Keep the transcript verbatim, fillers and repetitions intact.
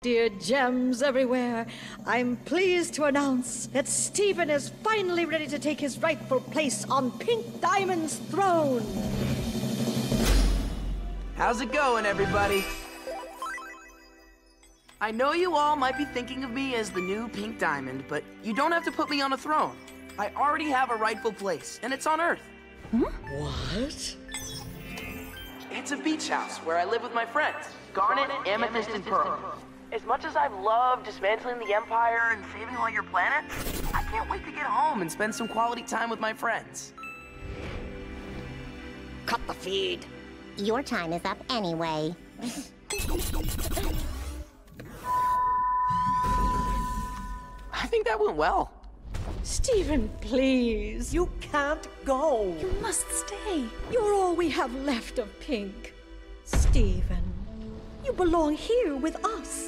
dear gems everywhere, I'm pleased to announce that Stephen is finally ready to take his rightful place on Pink Diamond's throne. How's it going, everybody? I know you all might be thinking of me as the new Pink Diamond, but you don't have to put me on a throne. I already have a rightful place, and it's on Earth. Hmm? What? It's a beach house where I live with my friends, Garnet, Amethyst, and Pearl. As much as I've loved dismantling the Empire and saving all your planets, I can't wait to get home and spend some quality time with my friends. Cut the feed. Your time is up anyway. I think that went well. Stephen, please. You can't go. You must stay. You're all we have left of Pink. Stephen, you belong here with us.